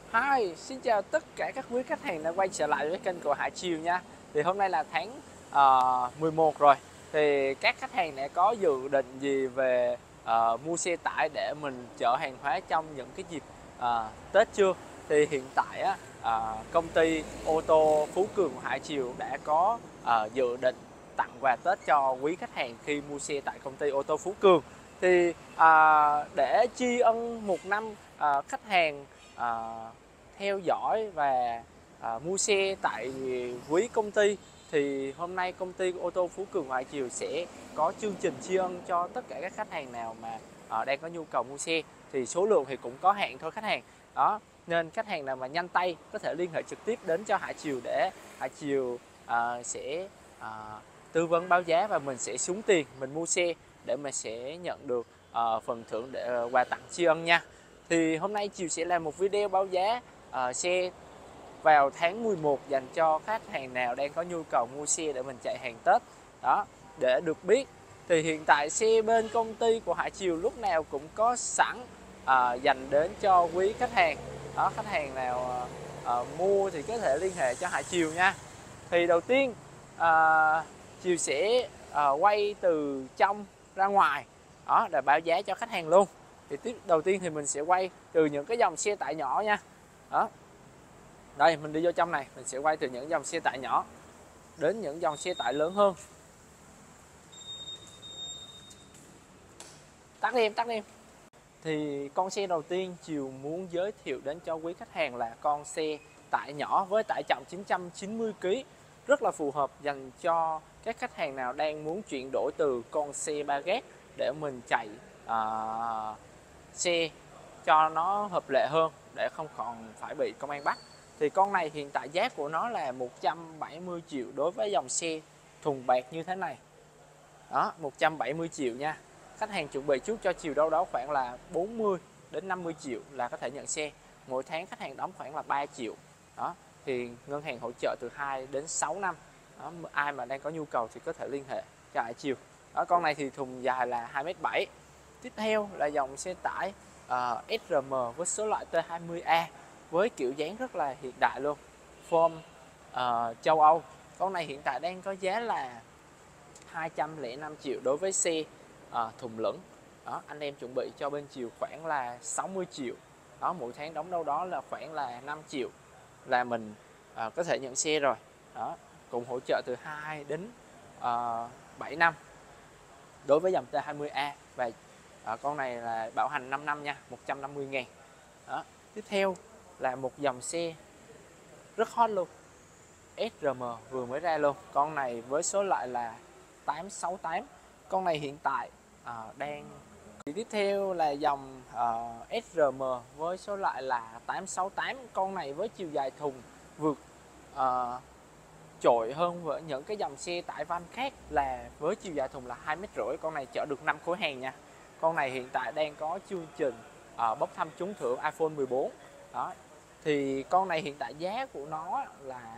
Hi, xin chào tất cả các quý khách hàng đã quay trở lại với kênh của Hải Chiều nha. Thì hôm nay là tháng 11 rồi. Thì các khách hàng đã có dự định gì về mua xe tải để mình chở hàng hóa trong những cái dịp Tết chưa? Thì hiện tại á, công ty ô tô Phú Cường của Hải Chiều đã có dự định tặng quà Tết cho quý khách hàng khi mua xe tại công ty ô tô Phú Cường. Thì để tri ân một năm khách hàng theo dõi và mua xe tại quý công ty, thì hôm nay công ty ô tô Phú Cường Hải Chiều sẽ có chương trình tri ân cho tất cả các khách hàng nào mà đang có nhu cầu mua xe. Thì số lượng thì cũng có hạn thôi khách hàng đó, nên khách hàng nào mà nhanh tay có thể liên hệ trực tiếp đến cho Hải Chiều để Hải Chiều sẽ tư vấn báo giá và mình sẽ xuống tiền mình mua xe để mà sẽ nhận được phần thưởng để quà tặng tri ân nha. Thì hôm nay Chiều sẽ làm một video báo giá xe vào tháng 11 dành cho khách hàng nào đang có nhu cầu mua xe để mình chạy hàng Tết đó. Để được biết thì hiện tại xe bên công ty của Hải Chiều lúc nào cũng có sẵn dành đến cho quý khách hàng đó. Khách hàng nào mua thì có thể liên hệ cho Hải Chiều nha. Thì đầu tiên Chiều sẽ quay từ trong ra ngoài đó để báo giá cho khách hàng luôn. Thì đầu tiên thì mình sẽ quay từ những cái dòng xe tải nhỏ nha. Đó. Đây mình đi vô trong này, mình sẽ quay từ những dòng xe tải nhỏ đến những dòng xe tải lớn hơn. Tắt đi em, tắt đi em. Thì con xe đầu tiên Chiều muốn giới thiệu đến cho quý khách hàng là con xe tải nhỏ với tải trọng 990 kg, rất là phù hợp dành cho các khách hàng nào đang muốn chuyển đổi từ con xe ba gác để mình chạy xe cho nó hợp lệ hơn, để không còn phải bị công an bắt. Thì con này hiện tại giá của nó là 170 triệu đối với dòng xe thùng bạc như thế này đó, 170 triệu nha. Khách hàng chuẩn bị trước cho Chiều đâu đó khoảng là 40 đến 50 triệu là có thể nhận xe. Mỗi tháng khách hàng đóng khoảng là 3 triệu đó. Thì ngân hàng hỗ trợ từ 2 đến 6 năm đó. Ai mà đang có nhu cầu thì có thể liên hệ cho Hải Chiều đó. Con này thì thùng dài là 2m7. Tiếp theo là dòng xe tải SRM với số loại T20A với kiểu dáng rất là hiện đại luôn, form châu Âu. Con này hiện tại đang có giá là 205 triệu đối với xe thùng lửng đó. Anh em chuẩn bị cho bên Chiều khoảng là 60 triệu đó, mỗi tháng đóng đâu đó là khoảng là 5 triệu là mình có thể nhận xe rồi đó. Cùng hỗ trợ từ 2 đến 7 năm đối với dòng T20A. Và con này là bảo hành 5 năm nha, 150.000 đó. Tiếp theo là một dòng xe rất hot luôn, SRM vừa mới ra luôn. Con này với số loại là 868. Con này hiện tại đang. Thì tiếp theo là dòng SRM với số loại là 868. Con này với chiều dài thùng vượt trội hơn với những cái dòng xe tải van khác, là với chiều dài thùng là 2,5 m. Con này chở được 5 khối hàng nha. Con này hiện tại đang có chương trình bốc thăm trúng thưởng iPhone 14 đó. Thì con này hiện tại giá của nó là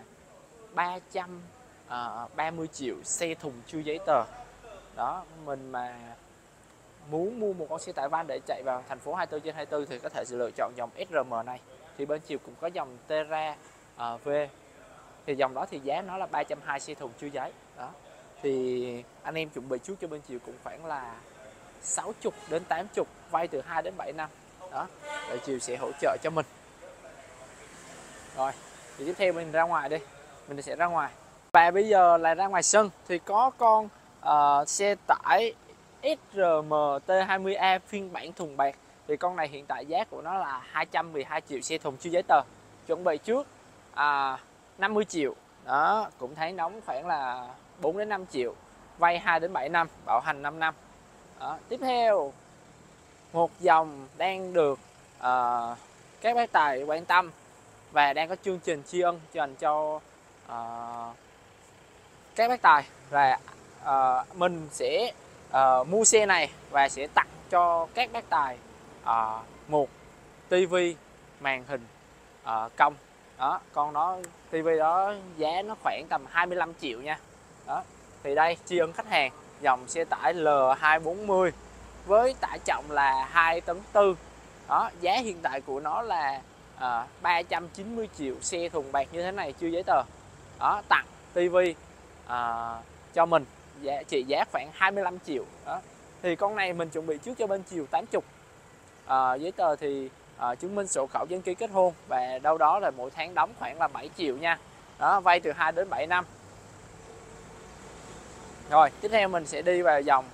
330 triệu, xe thùng chưa giấy tờ đó. Mình mà muốn mua một con xe tải van để chạy vào thành phố 24/24 thì có thể lựa chọn dòng SRM này. Thì bên Chiều cũng có dòng Terra V, thì dòng đó thì giá nó là 320, xe thùng chưa giấy đó. Thì anh em chuẩn bị trước cho bên Chiều cũng khoảng là 60 đến 80, vay từ 2 đến 7 năm đó, để Chiều sẽ hỗ trợ cho mình. Rồi thì tiếp theo mình ra ngoài đi, mình sẽ ra ngoài. Và bây giờ là ra ngoài sân thì có con xe tải SRM T20A phiên bản thùng bạc. Thì con này hiện tại giá của nó là 212 triệu, xe thùng chưa giấy tờ. Chuẩn bị trước 50 triệu đó, cũng tháng đóng khoảng là 4 đến 5 triệu, vay 2 đến 7 năm, bảo hành 5 năm đó. Tiếp theo một dòng đang được các bác tài quan tâm và đang có chương trình tri ân dành cho các bác tài, và mình sẽ mua xe này và sẽ tặng cho các bác tài một tivi màn hình cong đó. Con đó tivi đó giá nó khoảng tầm 25 triệu nha đó. Thì đây, tri ân khách hàng dòng xe tải L240 với tải trọng là 2,4 tấn đó. Giá hiện tại của nó là 390 triệu xe thùng bạc như thế này chưa giấy tờ. Đó, tặng tivi cho mình trị giá khoảng 25 triệu. Đó. Thì con này mình chuẩn bị trước cho bên chiều 80. Giấy tờ thì chứng minh sổ khẩu đăng ký kết hôn và đâu đó là mỗi tháng đóng khoảng là 7 triệu nha. Đó, vay từ 2 đến 7 năm. Rồi, tiếp theo mình sẽ đi vào dòng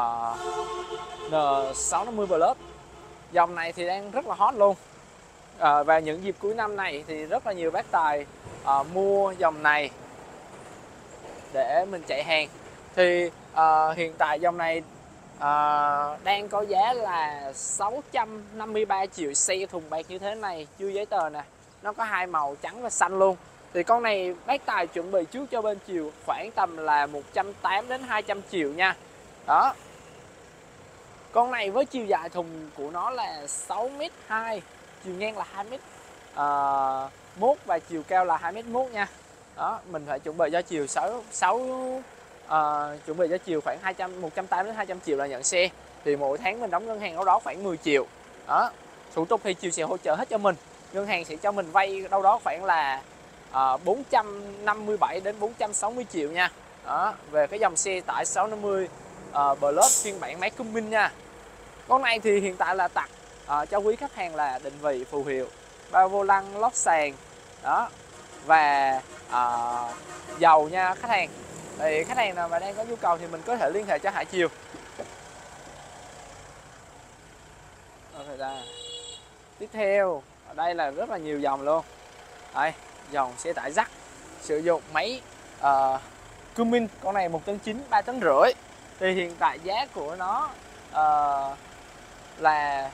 N650 Plus. Dòng này thì đang rất là hot luôn. Và những dịp cuối năm này thì rất là nhiều bác tài mua dòng này để mình chạy hàng. Thì hiện tại dòng này đang có giá là 653 triệu xe thùng bạc như thế này chưa giấy tờ nè. Nó có hai màu trắng và xanh luôn. Thì con này bác tài chuẩn bị trước cho bên chiều khoảng tầm là 180 đến 200 triệu nha. Đó. Con này với chiều dài thùng của nó là 6m2, chiều ngang là 2m1 và chiều cao là 2m1 nha. Đó, mình phải chuẩn bị cho chiều chuẩn bị cho chiều khoảng 180 đến 200 triệu là nhận xe. Thì mỗi tháng mình đóng ngân hàng đâu đó khoảng 10 triệu. Đó. Thủ tục thì chiều sẽ hỗ trợ hết cho mình. Ngân hàng sẽ cho mình vay đâu đó khoảng là 457 đến 460 triệu nha. Đó, về cái dòng xe tải 650 Plus phiên bản máy cung minh nha. Con này thì hiện tại là tặng cho quý khách hàng là định vị phù hiệu, bao vô lăng, lót sàn. Đó. Và dầu nha khách hàng. Thì khách hàng nào mà đang có nhu cầu thì mình có thể liên hệ cho Hải Chiều. Tiếp theo, ở đây là rất là nhiều dòng luôn. Đây, dòng xe tải Jac sử dụng máy Cummins. Con này 1,9 tấn, 3,5 tấn. Thì hiện tại giá của nó là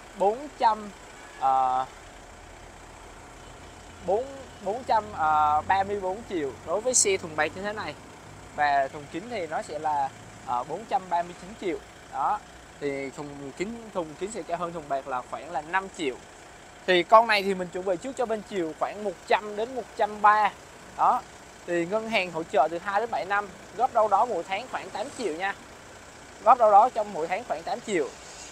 434 triệu đối với xe thùng bạc như thế này. Và thùng kính thì nó sẽ là 439 triệu. Đó. Thì thùng kính sẽ cao hơn thùng bạc là khoảng là 5 triệu. Thì con này thì mình chuẩn bị trước cho bên chiều khoảng 100 đến 130. Đó. Thì ngân hàng hỗ trợ từ 2 đến 7 năm, góp đâu đó mỗi tháng khoảng 8 triệu nha. Góp đâu đó trong mỗi tháng khoảng 8 triệu.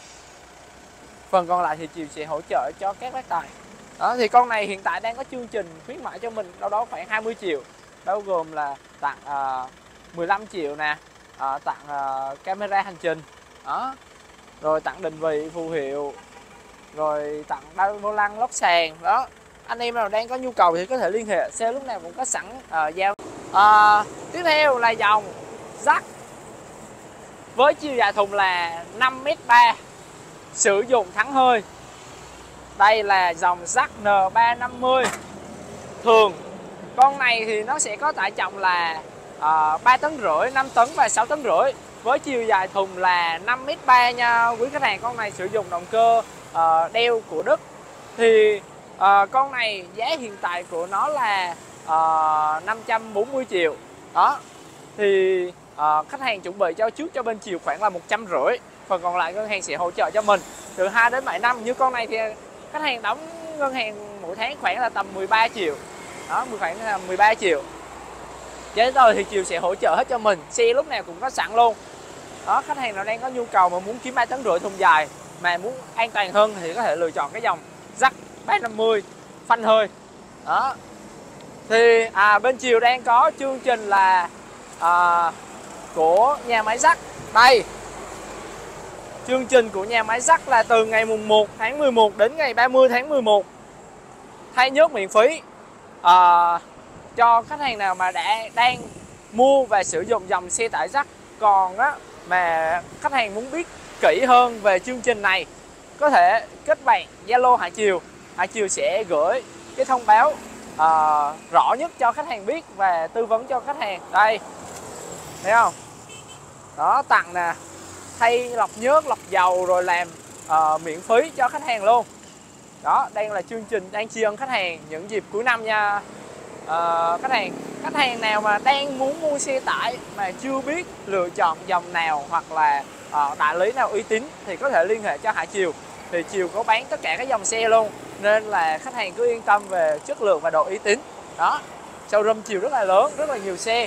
Phần còn lại thì chiều sẽ hỗ trợ cho các bác tài. Đó, thì con này hiện tại đang có chương trình khuyến mãi cho mình đâu đó khoảng 20 triệu. Bao gồm là tặng 15 triệu nè, tặng camera hành trình. Đó. Rồi tặng định vị phù hiệu, rồi tặng bao vô lăng, lót sàn. Đó. Anh em nào đang có nhu cầu thì có thể liên hệ, xe lúc nào cũng có sẵn giao. Tiếp theo là dòng Jac với chiều dài thùng là 5m3, sử dụng thắng hơi. Đây là dòng Jac N350 thường. Con này thì nó sẽ có tải trọng là 3,5 tấn, 5 tấn và 6,5 tấn. Với chiều dài thùng là 5m3 nha quý khách hàng. Con này sử dụng động cơ đeo của Đức. Thì con này giá hiện tại của nó là 540 triệu. Đó. Thì khách hàng chuẩn bị cho trước cho bên chiều khoảng là 150. Phần còn lại ngân hàng sẽ hỗ trợ cho mình từ 2 đến 7 năm. Như con này thì khách hàng đóng ngân hàng mỗi tháng khoảng là tầm 13 triệu. Đó, khoảng là 13 triệu. Giấy tờ thì chiều sẽ hỗ trợ hết cho mình, xe lúc nào cũng có sẵn luôn. Đó, khách hàng nào đang có nhu cầu mà muốn kiếm 3,5 tấn thùng dài mà muốn an toàn hơn thì có thể lựa chọn cái dòng Jac 350 phanh hơi. Đó. Thì bên chiều đang có chương trình là của nhà máy Jac. Đây. Chương trình của nhà máy Jac là từ ngày mùng 1 tháng 11 đến ngày 30 tháng 11. Thay nhớt miễn phí cho khách hàng nào mà đang mua và sử dụng dòng xe tải Jac. Còn mà khách hàng muốn biết kỹ hơn về chương trình này, có thể kết bạn Zalo Hải Chiều. Hải Chiều sẽ gửi cái thông báo rõ nhất cho khách hàng biết và tư vấn cho khách hàng. Đây, thấy không? Đó, tặng nè, thay lọc nhớt, lọc dầu rồi làm miễn phí cho khách hàng luôn. Đó, đây là chương trình đang tri ân khách hàng những dịp cuối năm nha. Khách hàng nào mà đang muốn mua xe tải mà chưa biết lựa chọn dòng nào hoặc là đại lý nào uy tín thì có thể liên hệ cho Hải Chiều. Thì Chiều có bán tất cả các dòng xe luôn, nên là khách hàng cứ yên tâm về chất lượng và độ uy tín. Đó, showroom Chiều rất là lớn, rất là nhiều xe.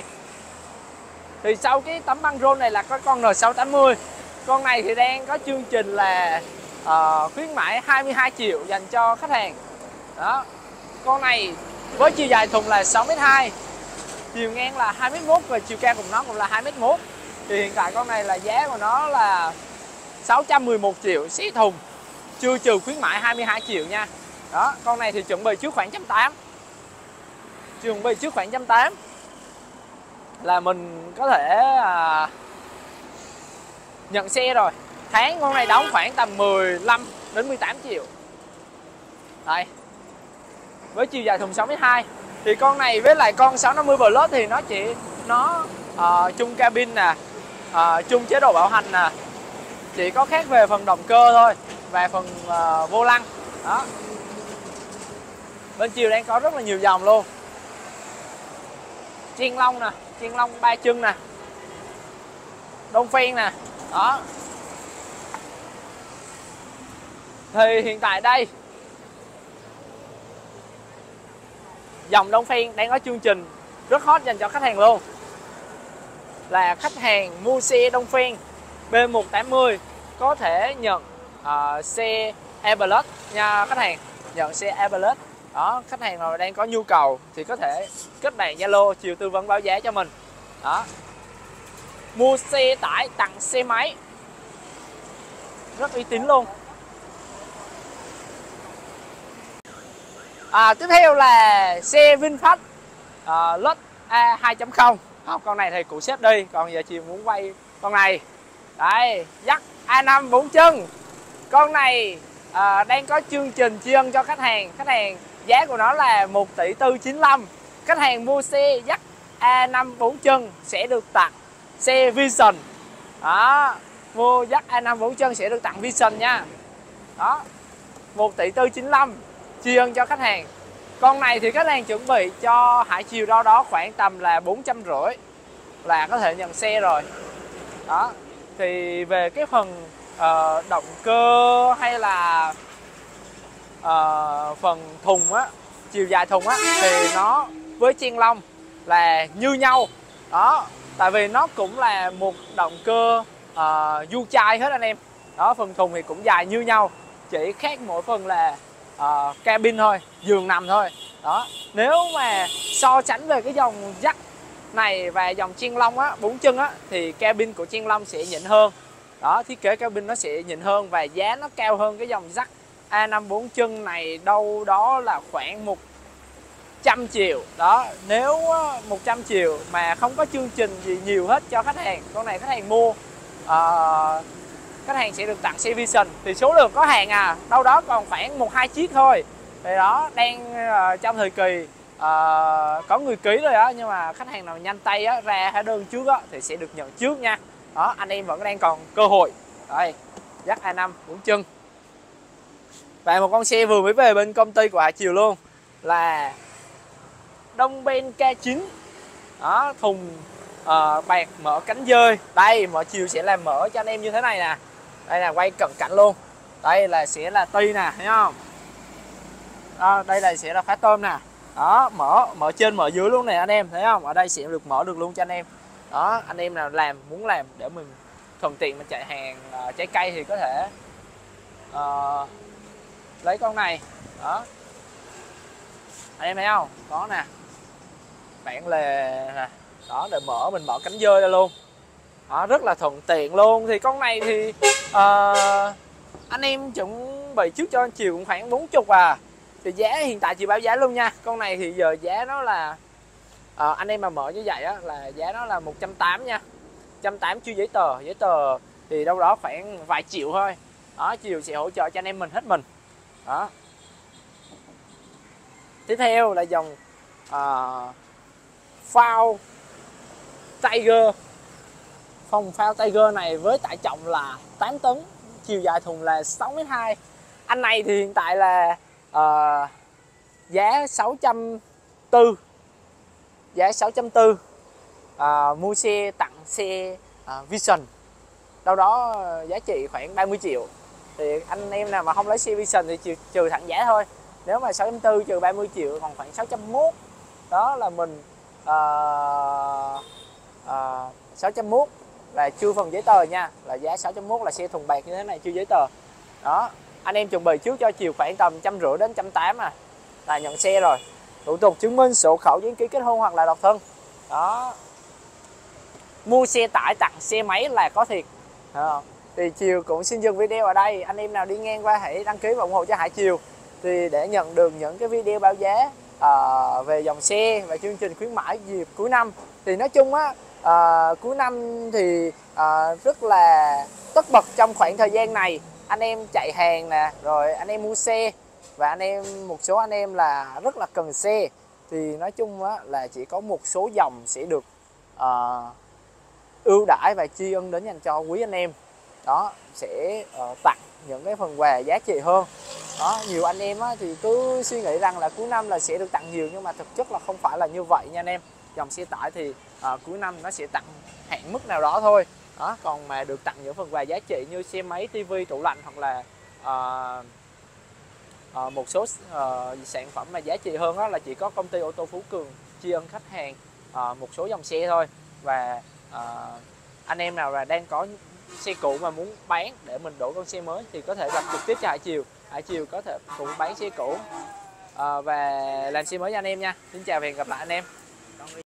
Thì sau cái tấm băng rôn này là có con N680. Con này thì đang có chương trình là khuyến mãi 22 triệu dành cho khách hàng. Đó, con này với chiều dài thùng là 6m2, chiều ngang là 2m1 và chiều cao của nó cũng là 2m1. Thì hiện tại con này là giá của nó là 611 triệu xé thùng, chưa trừ khuyến mãi 22 triệu nha. Đó, con này thì chuẩn bị trước khoảng 180, chuẩn bị trước khoảng 180 là mình có thể nhận xe rồi. Tháng con này đóng khoảng tầm 15 đến 18 triệu. Đây, với chiều dài thùng 6m2. Thì con này với lại con 650 Plus thì nó chung cabin nè, chung chế độ bảo hành nè, chỉ có khác về phần động cơ thôi và phần vô lăng. Đó, bên chiều đang có rất là nhiều dòng luôn. Chiên lông nè, chiên lông 3 chân nè, Đông Phen nè. Đó, thì hiện tại đây dòng Đông Phen đang có chương trình rất hot dành cho khách hàng luôn, là khách hàng mua xe Đông Phen B180 có thể nhận xe E Plus nha khách hàng, nhận xe E Plus. Đó, khách hàng nào đang có nhu cầu thì có thể kết bạn Zalo chiều tư vấn báo giá cho mình. Đó, mua xe tải tặng xe máy rất uy tín luôn. Tiếp theo là xe VinFast Lux A 2.0. Con này thì cụ xếp đi, còn giờ chiều muốn quay con này. Đây, dắt A5 4 chân. Con này đang có chương trình tri ân cho khách hàng. Khách hàng giá của nó là 1 tỷ 495. Khách hàng mua xe dắt A5 4 chân sẽ được tặng xe Vision. Đó, mua dắt A5 4 chân sẽ được tặng Vision nha. Đó, 1 tỷ 495 tri ân cho khách hàng. Con này thì khách hàng chuẩn bị cho Hải Chiều đâu đó khoảng tầm là 450 là có thể nhận xe rồi. Đó, thì về cái phần động cơ hay là phần thùng á, chiều dài thùng á, thì nó với chiên lông là như nhau. Đó, tại vì nó cũng là một động cơ du chai hết anh em. Đó, phần thùng thì cũng dài như nhau, chỉ khác mỗi phần là cabin thôi, giường nằm thôi. Đó, nếu mà so sánh về cái dòng dắt này và dòng chiên lông á, 4 chân á, thì cabin của chiên lông sẽ nhỉnh hơn. Đó, thiết kế cabin nó sẽ nhỉnh hơn và giá nó cao hơn cái dòng dắt A5 4 chân này đâu đó là khoảng 100 triệu. Đó, nếu 100 triệu mà không có chương trình gì nhiều hết cho khách hàng, con này khách hàng mua khách hàng sẽ được tặng xe Vision. Thì số lượng có hàng đâu đó còn khoảng 1-2 chiếc thôi. Thì đó, đang trong thời kỳ có người ký rồi đó, nhưng mà khách hàng nào nhanh tay ra hóa đơn trước thì sẽ được nhận trước nha. Đó, anh em vẫn đang còn cơ hội. Đây, dắt A5 4 chân. Và một con xe vừa mới về bên công ty của Hải Chiều luôn, là Đông Ben K9. Đó, thùng bạc mở cánh dơi. Đây, mở chiều sẽ làm mở cho anh em như thế này nè. Đây là quay cận cảnh luôn. Đây là sẽ là ti nè, thấy không? Đó, đây là sẽ là khóa tôm nè. Đó, mở trên mở dưới luôn nè anh em, thấy không? Ở đây sẽ được mở được luôn cho anh em. Đó, anh em nào muốn làm để mình thuận tiện mình chạy hàng trái cây thì có thể lấy con này. Đó, anh em thấy không? Có nè, bản lề nè. Đó, để mình mở cánh dơi ra luôn. Đó, rất là thuận tiện luôn. Thì con này thì anh em chuẩn bị trước cho anh Chiều cũng khoảng 40 Thì giá hiện tại Chiều báo giá luôn nha. Con này thì giờ giá nó là anh em mà mở như vậy là giá nó là 180 nha. 180 chưa giấy tờ. Giấy tờ thì đâu đó khoảng vài triệu thôi. Đó, Chiều sẽ hỗ trợ cho anh em mình hết mình. Đó, tiếp theo là dòng phao Tiger. Phao Tiger này với tải trọng là 8 tấn, chiều dài thùng là 6m2. Anh này thì hiện tại là giá 640. Giá 640. Mua xe tặng xe Vision. Đâu đó giá trị khoảng 30 triệu. Thì anh em nào mà không lấy xe Vision thì trừ thẳng giá thôi. Nếu mà 640 trừ 30 triệu còn khoảng 601. Đó là mình 601 là chưa phần giấy tờ nha. Là giá 601 là xe thùng bạc như thế này chưa giấy tờ. Đó, anh em chuẩn bị trước cho Chiều khoảng tầm 150 đến 180 là nhận xe rồi. Thủ tục chứng minh sổ khẩu, giấy ký kết hôn hoặc là độc thân. Đó. Mua xe tải tặng xe máy là có thiệt. Thì Chiều cũng xin dừng video ở đây. Anh em nào đi ngang qua hãy đăng ký và ủng hộ cho Hải Chiều thì để nhận được những cái video báo giá về dòng xe và chương trình khuyến mãi dịp cuối năm. Thì nói chung á, cuối năm thì rất là tất bật trong khoảng thời gian này. Anh em chạy hàng nè, rồi anh em mua xe, và một số anh em là rất là cần xe. Thì nói chung á, là chỉ có một số dòng sẽ được ưu đãi và tri ân đến dành cho quý anh em. Đó, sẽ tặng những cái phần quà giá trị hơn. Đó, nhiều anh em á, thì cứ suy nghĩ rằng là cuối năm là sẽ được tặng nhiều, nhưng mà thực chất là không phải là như vậy nha anh em. Dòng xe tải thì cuối năm nó sẽ tặng hạn mức nào đó thôi. Đó, còn mà được tặng những phần quà giá trị như xe máy, tivi, tủ lạnh hoặc là một số sản phẩm mà giá trị hơn đó là chỉ có công ty ô tô Phú Cường tri ân khách hàng một số dòng xe thôi. Và anh em nào là đang có xe cũ mà muốn bán để mình đổi con xe mới thì có thể gặp trực tiếp cho Hải Chiều. Hải Chiều có thể cũng bán xe cũ và làm xe mới cho anh em nha. Xin chào và hẹn gặp lại anh em.